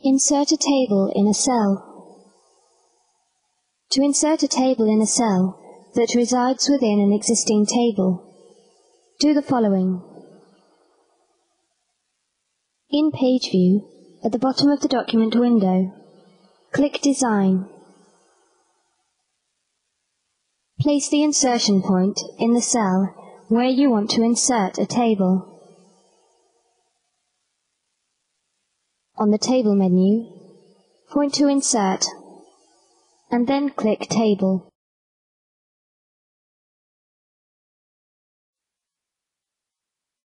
Insert a table in a cell. To insert a table in a cell that resides within an existing table, do the following. In Page View, at the bottom of the document window, click Design. Place the insertion point in the cell where you want to insert a table. On the Table menu, point to Insert, and then click Table.